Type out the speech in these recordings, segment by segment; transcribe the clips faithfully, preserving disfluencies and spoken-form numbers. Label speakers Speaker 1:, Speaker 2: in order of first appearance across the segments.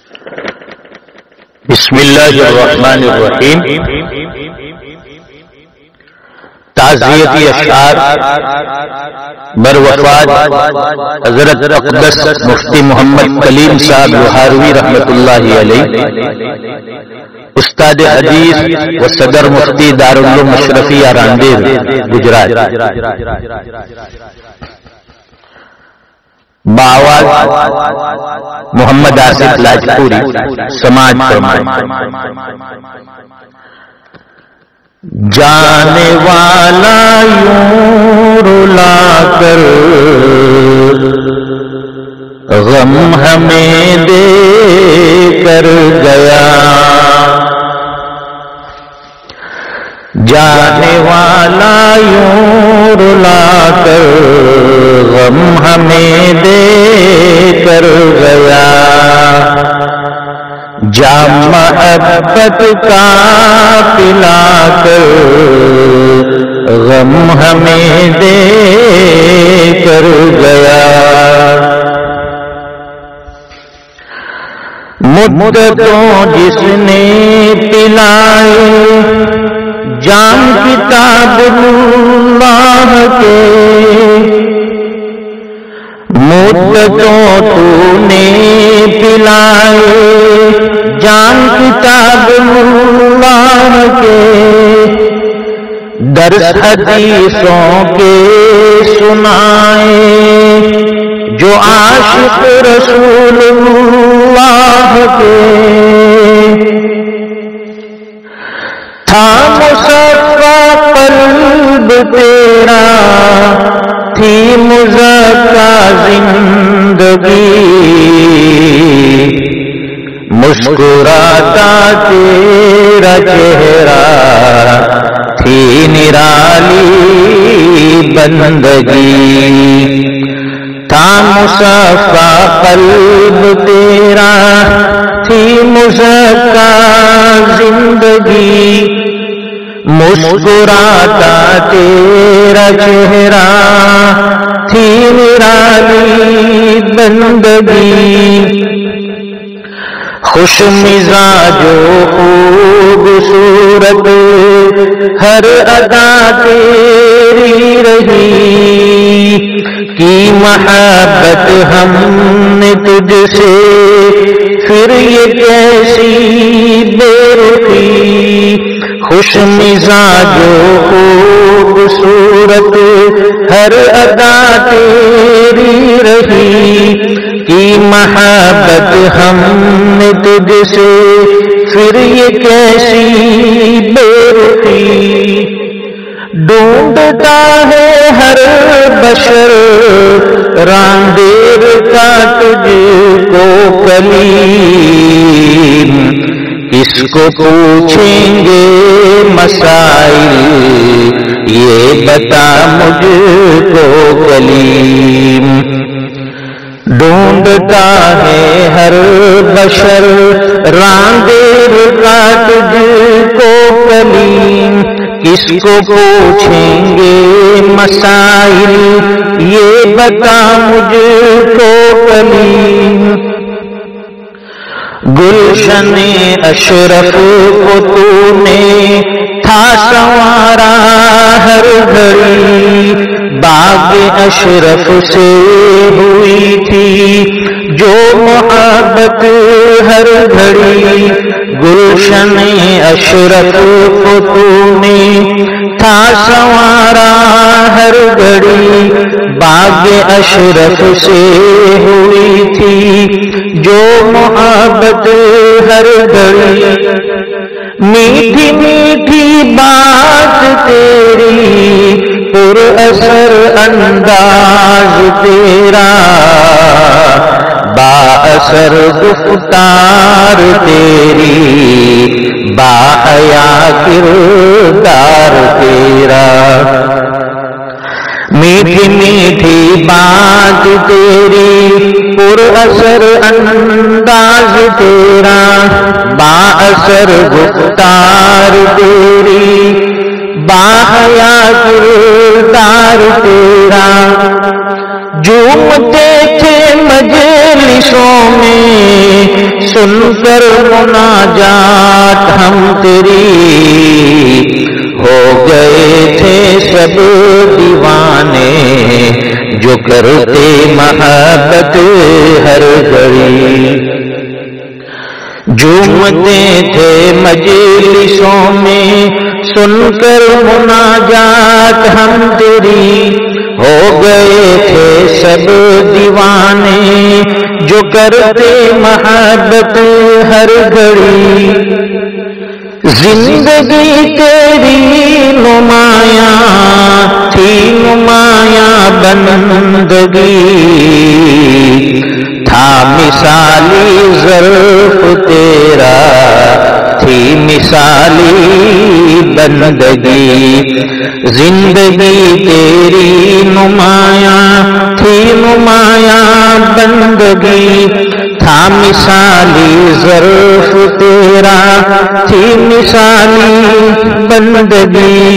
Speaker 1: بسم اللہ الرحمن الرحیم. تعزیتی اشعار بر وفات حضرت اقدس مفتی محمد کلیم صاحب لوہاروی رحمۃ اللہ علیہ، استاد حدیث و صدر مفتی دارالعلوم اشرفیہ راندیر گجرات. باواز محمد آصف لاجپوری سماج فرمائے. جانے والا یوں رلا کر غم ہمیں دے کر گیا، جانے والا یوں رلا کر غم ہمیں دے کر گیا، جام محبت کا پلا کر غم ہمیں دے کر گیا. مدتوں جس نے پلائے جام کتاب اللہ کے، مدتوں تو نے پلائے جام کتاب اللہ کے، درس حدیثوں کے سنائے جو عاشق رسول اللہ کے. تھا مصفا قلب تیرا، تھی مزکا زندگی، مسکراتا تیرا چہرہ، تھی نرالی بندگی. تھا مصفا قلب تیرا، تھی مزکا زندگی، مسکراتا تیرا چہرہ، تھی نرالی بندگی. خوش مزاج و خوبصورت ہر ادا تیری رہی، کی محبت ہم نے تجھ سے پھر یہ کیسی بے رخی. خوش مزاج و خوبصورت ہر ادا تیری رہی، کی محبت ہم نے تجھ سے پھر یہ کیسی بے رخی. ڈھونڈتا ہے ہر بشر راندیر کا تجھ کو کلیم، کس کو پوچھیں گے مسائل یہ بتا مجھ کو کلیم. ڈھونڈتا ہے ہر بشر راندیر کا تجھ کو کلیم، کس کو پوچھیں گے مسائل یہ بتا مجھ کو کلیم. گلشن اشرف کو تو نے تھا سنوارا ہر گھڑی، باغ اشرف سے ہوئی تھی جو محبت ہر گھڑی. گلشن اشرف کو تو نے تھا سنوارا ہر گھڑی، باغ اشرف سے ہوئی تھی جو محبت ہر گھڑی. میٹھی میٹھی بات تیری، پر اثر انداز تیرا، با اثر گفتار تیری، با حیا کردار تیرا. میٹھی میٹھی بات تیری، پر اثر انداز تیرا، با اثر گفتار تیری، با حیا کردار تیرا. جھومتے تھے مجلسوں میں سن کر مناجات ہم تیری ہو گئے تھے سب دیوانے جو کرتے محبت ہر گھڑی جھومتے تھے مجلسوں میں سن کر مناجات ہم تیری ہو گئے تھے سب دیوانے جو کرتے محبت ہر گھڑی زندگی تیری نمایاں تھی نمایاں بندگی تھا مثالی ظرف تیرا تھی مثالی بندگی زندگی تیری نمایاں تھی نمایاں بندگی تھا مثالی ظرف تیرا تھی مثالی بندگی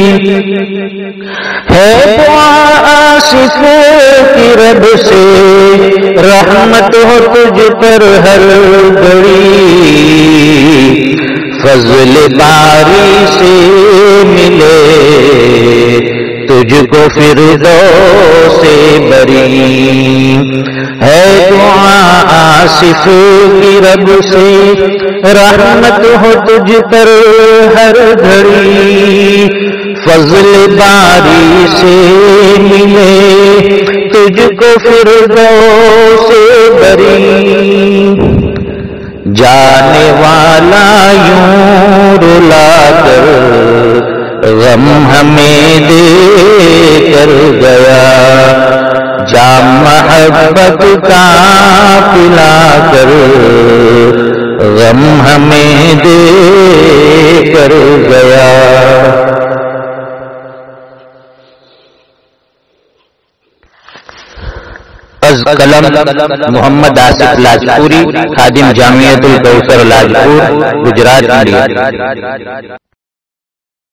Speaker 1: ہے دعا آصف کی رب سے رحمت ہو تجھ پر ہر گھڑی فضل باری سے ملے تجھ کو فردوس سے بری ہے دعا آصف کی رب سے رحمت ہو تجھ پر ہر گھڑی فضل باری سے ملے تجھ کو فردوس سے بری جانے والا یوں رلا کر غم ہمیں دے کر گیا جام محبت کا پلا کر غم ہمیں دے کر گیا از قلم محمد آصف لاجپوری خادم جامعۃ الکوثر لاجپور گجرات انڈیا